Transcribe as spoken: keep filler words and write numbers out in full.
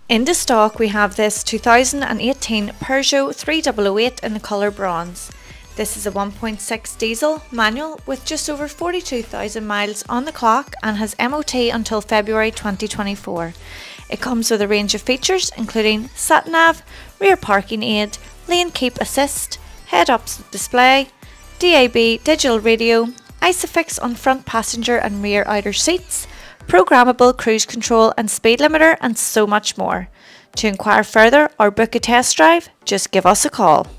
In the stock we have this two thousand eighteen Peugeot three thousand eight in the colour bronze. This is a one point six diesel manual with just over forty-two thousand miles on the clock and has M O T until February twenty twenty-four. It comes with a range of features including sat-nav, rear parking aid, lane keep assist, head-up display, D A B digital radio, ISOFIX on front passenger and rear outer seats, programmable cruise control and speed limiter, and so much more. To inquire further or book a test drive, just give us a call.